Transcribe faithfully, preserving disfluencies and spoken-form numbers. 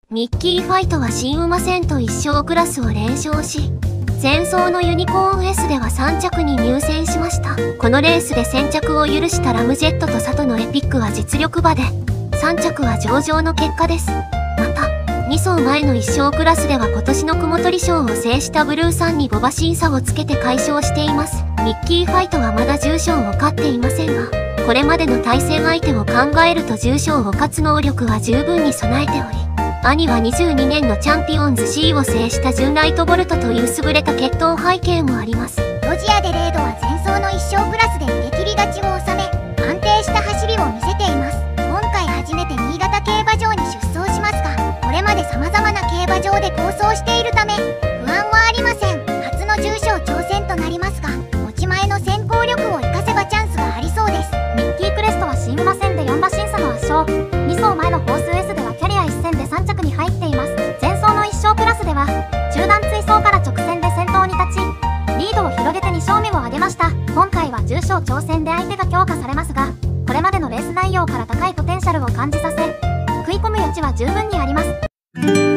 ミッキーファイトは新馬戦と一生クラスを連勝し、前走のユニコーン S ではさん着に入選しました。このレースで先着を許したラムジェットと佐藤のエピックは実力馬で、さん着は上々の結果です。また、に走前の一生クラスでは今年の雲取賞を制したブルーさんにご馬審査をつけて快勝しています。ミッキーファイトはまだじゅう勝を勝っていませんが、これまでの対戦相手を考えるとじゅう勝を勝つ能力は十分に備えており、兄はにじゅうにねんのチャンピオンズ C を制したジュンライトボルトという優れた血統背景もあります。 ロジア・デ・レードは前走の一勝クラスで逃げ切り勝ちを収め、安定した走りを見せています。今回初めて新潟競馬場に出走しますが、これまで様々な競馬場で好走しているため不安はありません。初の重賞挑戦となりますが、持ち前の先行力を生かせばチャンスがありそうです。 ミッキークレストは新馬戦でよん馬審査の圧勝、に走前のホース S ではキャリア一戦でさん着に入っています。前走の一勝クラスでは中段追走から直線で先頭に立ち、リードを広げてに勝目を挙げました。今回は重賞挑戦で相手が強化されますが、これまでのレース内容から高いポテンシャルを感じさせ、食い込む余地は十分にあります。